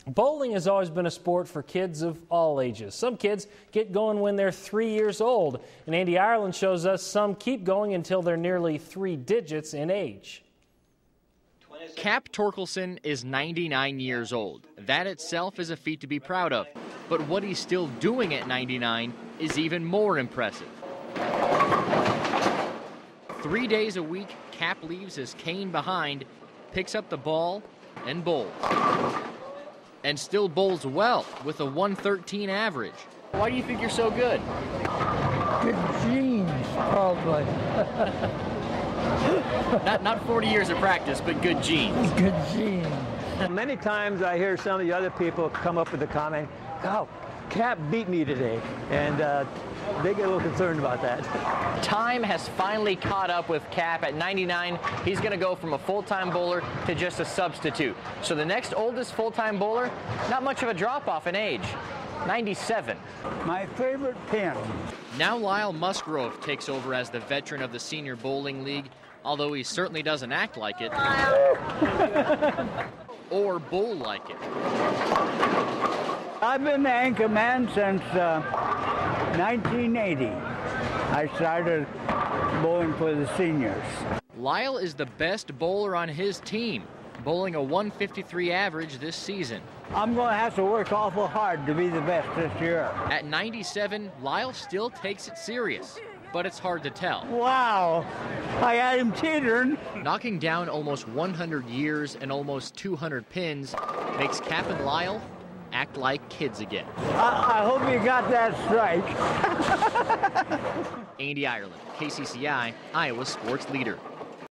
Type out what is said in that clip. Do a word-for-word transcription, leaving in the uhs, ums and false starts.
Bowling has always been a sport for kids of all ages. Some kids get going when they're three years old, and Andy Ireland shows us some keep going until they're nearly three digits in age. Cap Torkelson is ninety-nine years old. That itself is a feat to be proud of. But what he's still doing at ninety-nine is even more impressive. Three days a week, Cap leaves his cane behind, picks up the ball, and bowls. And still bowls well with a one thirteen average. Why do you think you're so good? Good genes, probably. not, not forty years of practice, but good genes. Good genes. Many times I hear some of the other people come up with the comment, oh, Cap beat me today. And uh, they get a little concerned about that. Time has finally caught up with Cap. At ninety-nine, he's going to go from a full-time bowler to just a substitute. So the next oldest full-time bowler, not much of a drop-off in age, ninety-seven. My favorite pin. Now Lyle Musgrove takes over as the veteran of the Senior Bowling League, although he certainly doesn't act like it. Or bowl like it. I've been the anchor man since uh, nineteen eighty. I started bowling for the seniors. Lyle is the best bowler on his team, bowling a one fifty-three average this season. I'm going to have to work awful hard to be the best this year. At ninety-seven, Lyle still takes it serious, but it's hard to tell. Wow, I had him teetering. Knocking down almost one hundred years and almost two hundred pins makes Cap and Lyle act like kids again. I, I hope you got that strike. Andy Ireland, K C C I, Iowa sports leader.